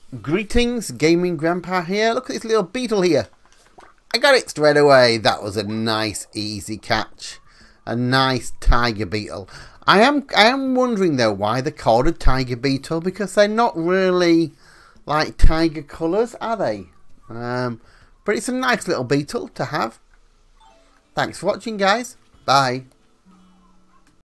Greetings, Gaming Grandpa here. Look at this little beetle here. I got it straight away. That was a nice, easy catch. A nice tiger beetle. I am wondering though why they're called a tiger beetle, because they're not really like tiger colours, are they? But it's a nice little beetle to have. Thanks for watching, guys. Bye.